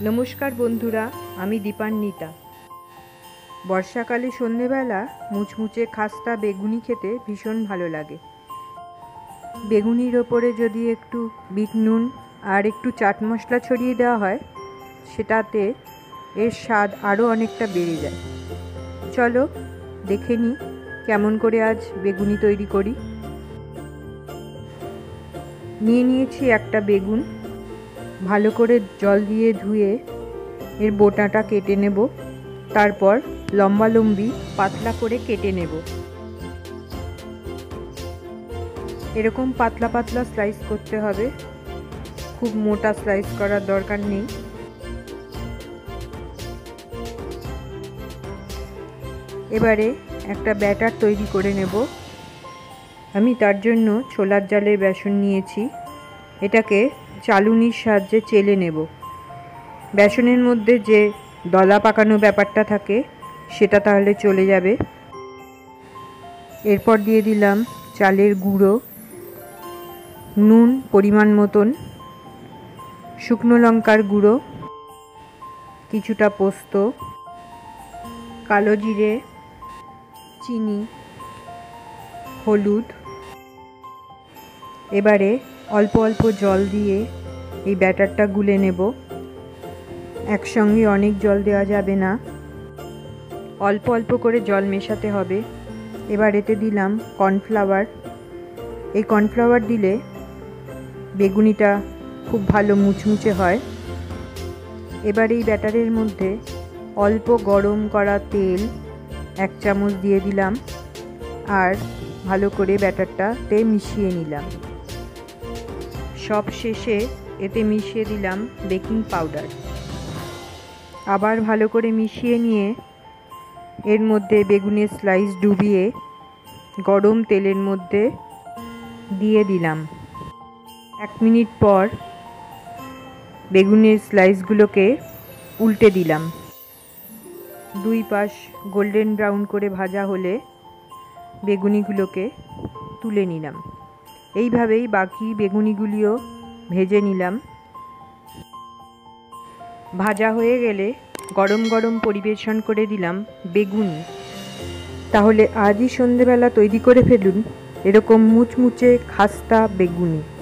নমস্কার বন্ধুরা, আমি দীপান্বিতা। বর্ষাকালে সন্ধেবেলা মুচমুচে খাস্তা বেগুনি খেতে ভীষণ ভালো লাগে। বেগুনির ওপরে যদি একটু বিট নুন আর একটু চাট মশলা ছড়িয়ে দেওয়া হয়, সেটাতে এর স্বাদ আরও অনেকটা বেড়ে যায়। চলো দেখে নিই কেমন করে আজ বেগুনি তৈরি করি। নিয়ে নিয়েছি একটা বেগুন, ভালো করে জল দিয়ে ধুয়ে এর বোটাটা কেটে নেব। তারপর লম্বা লম্বি পাতলা করে কেটে নেব। এরকম পাতলা পাতলা স্লাইস করতে হবে, খুব মোটা স্লাইস করার দরকার নেই। এবারে একটা ব্যাটার তৈরি করে নেব। আমি তার জন্য ছোলার ডালের বেসন নিয়েছি। এটাকে চালুনির সাহায্যে চেলে নেব। বেসনের মধ্যে যে দলা পাকানো ব্যাপারটা থাকে সেটা তাহলে চলে যাবে। এরপর দিয়ে দিলাম চালের গুঁড়ো, নুন পরিমাণ মতন, শুকনো লঙ্কার গুঁড়ো, কিছুটা পোস্ত, কালো জিরে, চিনি, হলুদ। এবারে অল্প অল্প জল দিয়ে এই ব্যাটারটা গুলে নেব। একসঙ্গে অনেক জল দেওয়া যাবে না, অল্প অল্প করে জল মেশাতে হবে। এবার এতে দিলাম কর্নফ্লাওয়ার। এই কর্নফ্লাওয়ার দিলে বেগুনিটা খুব ভালো মুচমুচে হয়। এবার এই ব্যাটারের মধ্যে অল্প গরম করা তেল 1 চামচ দিয়ে দিলাম আর ভালো করে ব্যাটারটাতে মিশিয়ে নিলাম। সব শেষে এতে মিশিয়ে দিলাম বেকিং পাউডার। আবার ভালো করে মিশিয়ে নিয়ে এর মধ্যে বেগুনের স্লাইস ডুবিয়ে গরম তেলের মধ্যে দিয়ে দিলাম। 1 মিনিট পর বেগুনের স্লাইসগুলোকে উল্টে দিলাম। 2 পাশ গোল্ডেন ব্রাউন করে ভাজা হলে বেগুনিগুলোকে তুলে নিলাম। এইভাবেই বাকি বেগুনিগুলিও ভেজে নিলাম। ভাজা হয়ে গেলে গরম গরম পরিবেশন করে দিলাম বেগুনি। তাহলে আজই সন্ধেবেলা তৈরি করে ফেলুন এরকম মুচমুচে খাস্তা বেগুনি।